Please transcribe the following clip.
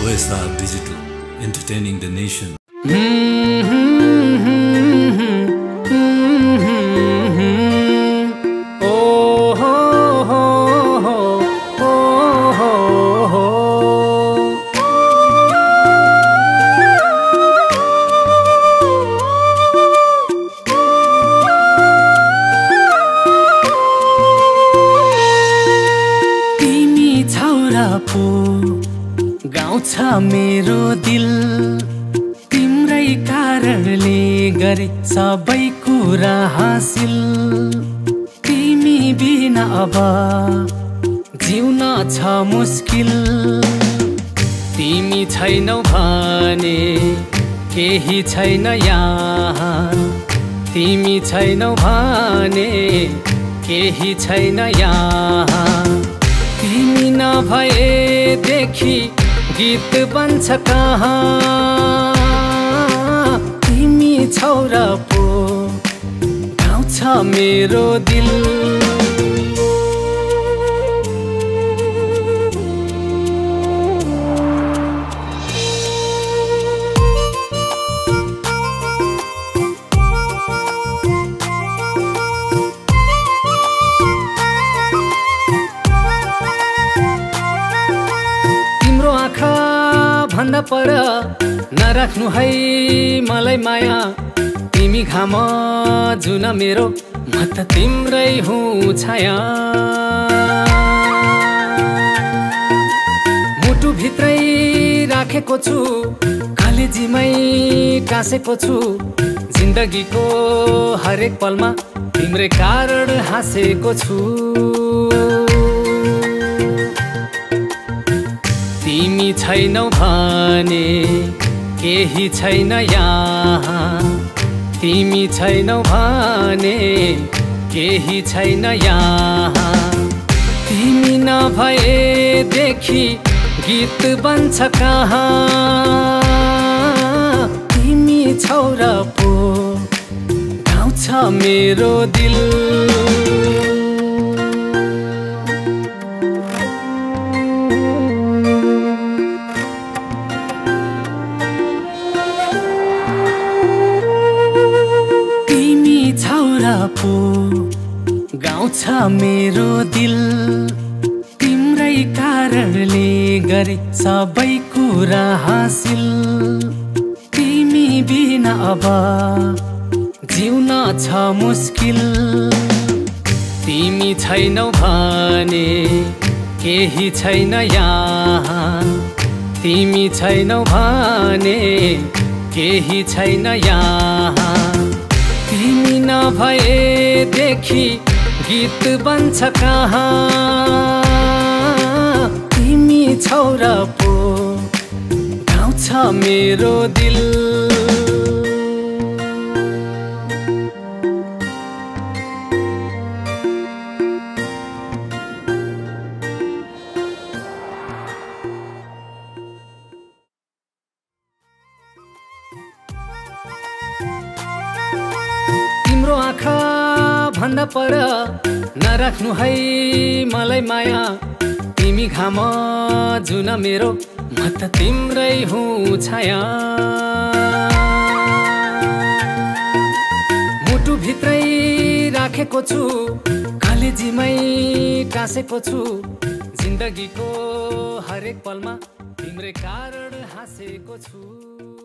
OSR Digital, entertaining the nation. गाउँछ मेरो दिल तिम्रै कारणले गरे सबै कुरा हासिल तिमी बिना अब जिउन छ मुस्किल तिमी छैनौ भने केही छैन यहाँ तिमी छैनौ भने केही छैन यहाँ तिमी नभएदेखि गीत बन्छ कहाँ तिमी छौ र पो गाउँछ मेरो दिल भन्दा पर नराख्नु है मलाई माया तिमी घाम जुन मेरो म त तिम्रै हुँ छाया मुटु भित्रै राखेको छु कलेजीमै टाँसेको छु जिन्दगीको हरेक पलमा तिम्रै कारण हाँसेको छु तिमी छैनौ भने केही छैन यहाँ तिमी छैनौ भने केही छैन यहाँ तिमी नभएदेखि गीत बन्छ कहाँ तिमी छौ र पो गाउँछ मेरो दिल पो गाउँछ मेरो दिल तिम्रै कारणले गरे सबै कुरा हासिल तिमी बिना अब जिउन छ मुस्किल तिमी छैनौ भने केही छैन यहाँ तिमी छैनौ भने केही छैन यहाँ तिमी नभएदेखि गीत बन्छ कहाँ तिमी छौ र पो गाउँछ मेरो दिल आँखा भन्दा पर नराख्नु है मलाई माया तिमी घाम जुन मेरो म त तिम्रै हुँ छाया मुटु भित्रै राखेको छु कलेजीमै टाँसेको छु जिन्दगीको हरेक पलमा तिम्रै कारण हाँसेको छु